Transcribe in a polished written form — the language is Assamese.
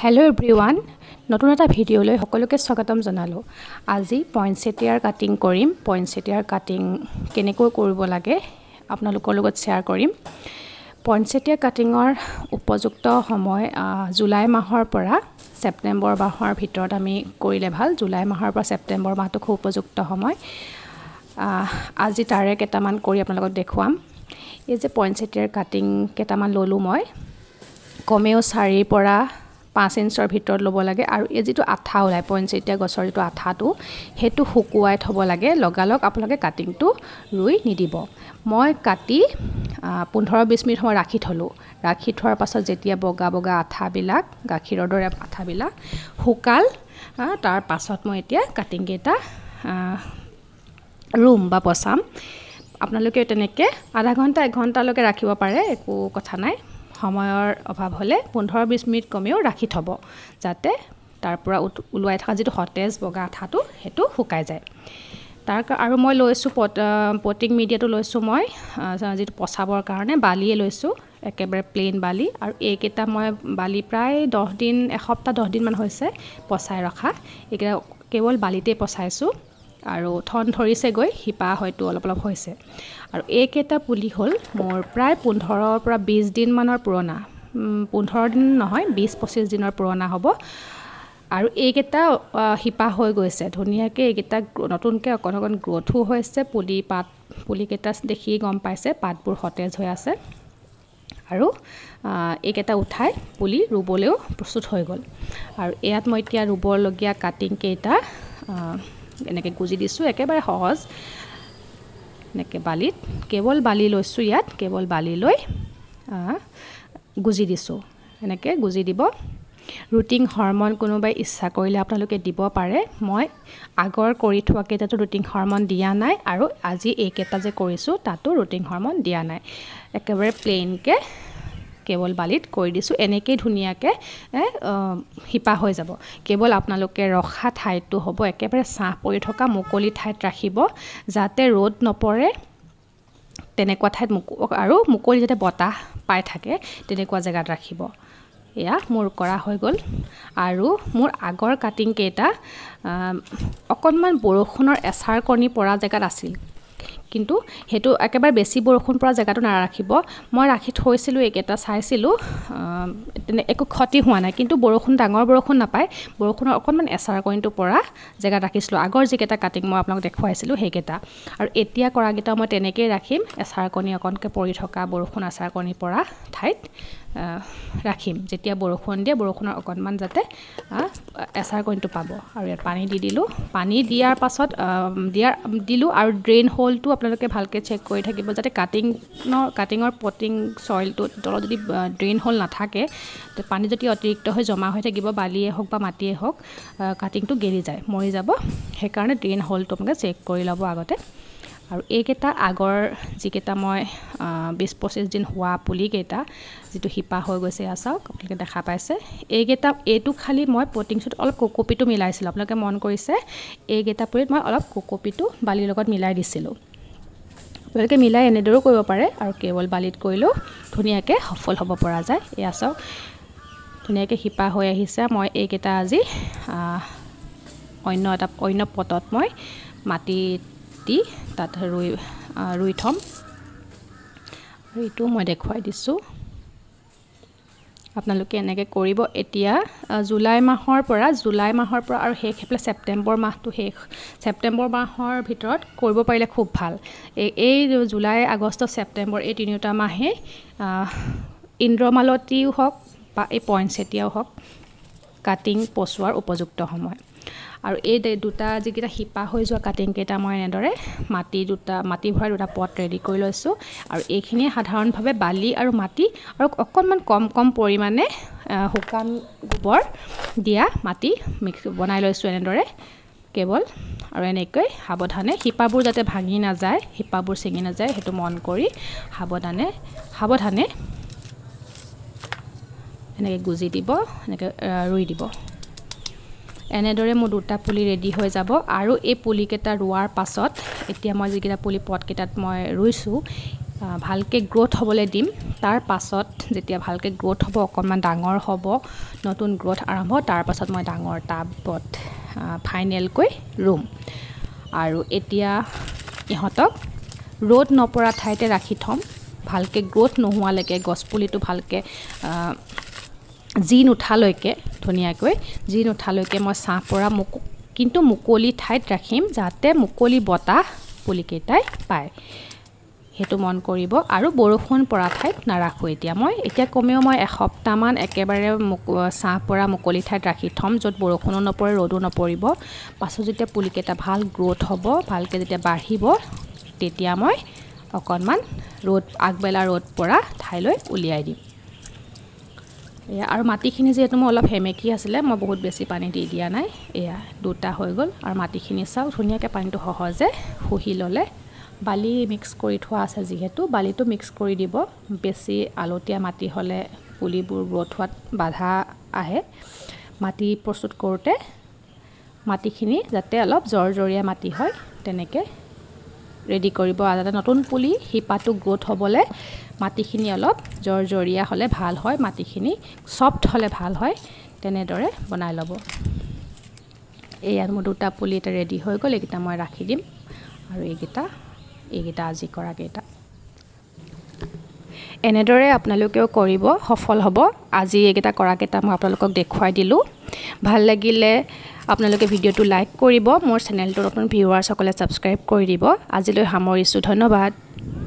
Hello everyone, নতুন এটা ভিডিওলৈ সকলোকে স্বাগতম জনালো। আজি পইনছেটিয়াৰ কাটিং কৰিম। পইনছেটিয়াৰ কাটিং কেনেকৈ কৰিব লাগে আপোনালোকৰ লগত শেয়াৰ কৰিম। পইনছেটিয়া কাটিংৰ উপযুক্ত সময় জুলাই মাহৰ পৰা ছেপ্টেম্বৰ মাহৰ ভিতৰত আমি কৰিলে ভাল। জুলাই মাহৰ পৰা ছেপ্টেম্বৰ মাহটো খুব উপযুক্ত সময়। আজি তাৰে কেইটামান কৰি আপোনালোকক দেখুৱাম। এই যে পইনছেটিয়াৰ কাটিং কেইটামান ললো মই কমেও 4 পৰা 5 ইঞ্চৰ ভিতৰত ল'ব লাগে আৰু এই যেটো আঠা ওলাই পইনছেটিয়া গছৰ যেটো আঠাটো হেতু হুকুৱাই থব লাগে। লগালগ আপোনালোকে কাটিংটো ৰুই নিদিব। মই কাটি 15-20 মিনিট সময় ৰাখি থলো। ৰাখি থোৱাৰ পাছত যেতিয়া বগা বগা আঠাবিলাক গাখীৰৰ দৰে আঠাবিলাক হুকাল তাৰ পাছত মই এতিয়া কাটিং কেটা ৰুম বা পচাম। আপোনালোকে তেনেকে আধা ঘণ্টা 1 ঘণ্টালৈকে ৰাখিব পাৰে, একো কথা নাই। সময়ৰ অভাৱ হলে 15-20 মিনিট কমেও ৰাখি থব যাতে তাৰ পৰা উলুৱাই থকা যেটো হটেজ বগা আঠাটো হেতু হুকাই যায়। তাৰ আৰু মই লৈছো পটিং মিডিয়াটো লৈছো মই যেটো পচাবৰ কাৰণে বালিয়ে লৈছো, একেবাৰে প্লেন বালি। আৰু এইকেটা মই বালি প্ৰায় 10 দিন এসপ্তাহ 10 দিন মান হৈছে পচাই ৰখা। এইকেটা কেৱল বালিতে পচাইছো আৰু থন ধৰিছে গৈ হিপা হয়তো অলপ অলপ হৈছে। আৰু এইকেটা পুলি হল মোৰ প্ৰায় 15 পৰা 20 দিন মানৰ পুৰণা। 15 দিন নহয় 20-25 দিনৰ পুৰণা হ'ব। আৰু এইকেটা হিপা হৈ গৈছে ধুনিয়াকে। এইকেটা নতুনকে অকন গ্ৰোথো হৈছে। পুলি কেটা দেখি গম পাইছে পাতবোৰ হতেজ হৈ আছে। আৰু এইকেটা উঠাই পুলি ৰুবলেও প্ৰস্তুত হৈ গল। আৰু ইয়াত মই এতিয়া ৰুবৰ লগিয়া কাটিং কেটা এনেকে গুজি দিছো, একেবাৰে সহজ। এনেকে বালিত কেৱল বালি লৈছো, ইয়াত কেৱল বালি লৈ গুজি দিছো। এনেকে গুজি দিব। ৰুটিং হৰমন কোনোবাই ইচ্ছা কৰিলে আপোনালোকে দিব পাৰে। মই আগৰ কৰি থোৱা কেটাটো ৰুটিং হৰমন দিয়া নাই আৰু আজি এই কেটা যে কৰিছো তাতো ৰুটিং হৰমন দিয়া নাই। একেবাৰে প্লেনকে কেৱল বালিত কৰি দিছো। এনেকৈ ধুনিয়াকে হিপা হৈ যাব। কেৱল আপোনালোকে ৰখা ঠাইটো হ'ব একেবাৰে ছাঁ পৰি থকা মুকলি ঠাইত ৰাখিব যাতে ৰ'দ নপৰে। তেনেকুৱা ঠাইত আৰু মুকলি যাতে বতাহ পাই থাকে তেনেকুৱা জায়গাত ৰাখিব। এয়া মোৰ কৰা হৈ গল। আৰু মোৰ আগৰ কাটিং কেটা অকনমান বৰষুণৰ এছাৰ কণী পৰা জায়গাত আছিল, কিন্তু হেতু একেবাৰে বেছি বৰষুণ পৰা জায়গাটো নাৰাখিব। মই ৰাখি থৈছিলো এইকেটা চাইছিলো একো ক্ষতি হোৱা নাই, কিন্তু বৰষুণ ডাঙৰ বৰষুণ নাপায়। বৰষুণৰ অকনমান এছাৰ কণীটো পৰা জায়গাত ৰাখিছিলো আগৰ যিকেটা কাটিং মই আপোনাক দেখুৱাইছিলো সেইকেটা। আৰু এতিয়া কৰা কেটা মই তেনেকৈ ৰাখিম। এছাৰ কণী অকনকে পৰি থকা বৰষুণ এছাৰ কণী পৰা ঠাইত ৰাখিম। যেতিয়া বৰষুণ দিয়ে বৰষুণৰ অকনমান যাতে এছাৰ কণীটো পাব। আৰু ইয়াত পানী দি দিলো। পানী দিয়াৰ পাছত দিলো আৰু ড্ৰেইন হোলটো আপোনালোকে ভালকে চেক কৰি থাকিব যাতে কাটিঙৰ পটিং সইলটো তলত যদি ড্ৰেইন হোল নাথাকে পানী যদি অতিৰিক্ত হৈ জমা হৈ থাকিব বালিয়ে হওক বা মাটিয়ে হওক কাটিংটো গেলি যায়, মৰি যাব। সেইকাৰণে ড্ৰেইন হোলটো আপোনালোকে চেক কৰি ল'ব আগতে। আৰু এইকেটা আগৰ যিকেটা মই 20-25 দিন হোৱা পুলি কেটা যেটো হিপা হৈ গৈছে চাওক আপোনালোকে দেখা পাইছে। এইটো খালি মই পটিংছত অলপ কোকোপিটো মিলাইছিলো। আপোনালোকে মন কৰিছে এইকেটা পুলিত মই অলপ কোকোপিটো বালিৰ লগত মিলাই দিছিলো। আপোনালোকে মিলাই এনেদৰেও কৰিব পাৰে আৰু কেৱল বালিত কৰিলেও ধুনীয়াকে সফল হ'ব পৰা যায়। এয়া চাওক ধুনীয়াকে হিপা হৈ আহিছে। মই এইকেটা আজি অন্য পটত মই মাটি দি তাত ৰুই থম। এইটো মই দেখুৱাই দিছো। আপোনালোকে এনেকৈ কৰিব। এতিয়া জুলাই মাহৰ পৰা আৰু শেষ হ'লে ছেপ্টেম্বৰ মাহটো শেষ। ছেপ্টেম্বৰ মাহৰ ভিতৰত কৰিব পাৰিলে খুব ভাল। এই জুলাই আগষ্ট ছেপ্টেম্বৰ এই তিনিটা মাহে ইন্দ্ৰমালতীও হওক বা এই পইনছেটিয়াও হওক কাটিং পচোৱাৰ উপযুক্ত সময়। আৰু এই দুটা যিকেইটা হিপা হৈ যোৱা কাটিং কেইটা মই এনেদৰে মাটি ভৰাই দুটা পট ৰেডি কৰি লৈছো। আৰু এইখিনি সাধাৰণভাৱে বালি আৰু মাটি আৰু অকনমান কম পৰিমাণে শুকান গোবৰ দিয়া মাটি মিক্স বনাই লৈছো এনেদৰে কেৱল। আৰু এনেকৈ সাৱধানে হিপাবোৰ যাতে ভাঙি নাযায়, হিপাবোৰ ছিঙি নাযায় হেতু মন কৰি সাৱধানে এনেকৈ গুজি দিব, এনেকৈ ৰুই দিব। এনেদৰে মোৰ দুটা পুলি ৰেডি হৈ যাব। আৰু এই পুলি কেটা ৰুৱাৰ পাছত এতিয়া মই যিকেটা পুলি পট কেটাত মই ৰুইছো ভালকৈ গ্ৰোথ হ'বলৈ দিম তাৰ পাছত যেতিয়া ভালকৈ গ্ৰোথ হ'ব অকণমান ডাঙৰ হ'ব নতুন গ্ৰোথ আৰম্ভ তাৰ পাছত মই ডাঙৰ টাবত ফাইনেলকৈ ৰুম আৰু এতিয়া ইহঁতক ৰ'দ নপৰা ঠাইতে ৰাখি থম ভালকৈ গ্ৰোথ নোহোৱালৈকে গছপুলিটো ভালকৈ জিন উঠালৈকে ধুনীয়াকৈ জিন উঠালৈকে মই ছাঁ পৰা কিন্তু মুকলি ঠাইত ৰাখিম যাতে মুকলি বতাহ পুলিকেইটাই পায় হেতু মন কৰিব আৰু বৰষুণ পৰা ঠাইত নাৰাখো এতিয়া কমেও মই এসপ্তাহমান একেবাৰে ছাঁ পৰা মুকলি ঠাইত ৰাখি থম য'ত বৰষুণো নপৰে ৰ'দো নপৰিব পাছত যেতিয়া পুলিকেইটা ভাল গ্ৰোথ হ'ব ভালকৈ যেতিয়া বাঢ়িব তেতিয়া মই অকণমান আগবেলা ৰ'দ পৰা ঠাইলৈ উলিয়াই দিম আৰু মাটিখিনি যেহেতু মই অলপ হেমেকি আছিলে মই বহুত বেছি পানী দি দিয়া নাই এয়া দুটা হৈ গ'ল আৰু মাটিখিনি চাওক ধুনীয়াকৈ পানীটো সহজে শুহি ল'লে বালি মিক্স কৰি থোৱা আছে যিহেতু বালিটো মিক্স কৰি দিব বেছি আলতীয়া মাটি হ'লে পুলিবোৰ গ্ৰোথ হোৱাত বাধা আহে মাটি প্ৰস্তুত কৰোঁতে মাটিখিনি যাতে অলপ জৰজৰীয়া মাটি হয় তেনেকৈ ৰেডি কৰিব যাতে নতুন পুলি শিপাটো গ্ৰোথ হ'বলৈ মাটিখিনি অলপ জৰজৰীয়া হ'লে ভাল হয় মাটিখিনি সফ্ট হ'লে ভাল হয় তেনেদৰে বনাই ল'ব এয়া মোৰ দুটা পুলি এটা ৰেডি হৈ গ'ল এইকেইটা মই ৰাখি দিম আৰু এইকেইটা আজি কৰাকেইটা এনেদৰে আপোনালোকেও কৰিব সফল হ'ব আজি এইকেইটা কৰাকেইটা মই আপোনালোকক দেখুৱাই দিলোঁ ভাল লাগিলে আপোনালোকে ভিডিঅ'টো লাইক কৰিব মোৰ চেনেলটো নতুন ভিউৱাৰসকলে ছাবস্ক্ৰাইব কৰি দিব আজিলৈ সামৰিছোঁ ধন্যবাদ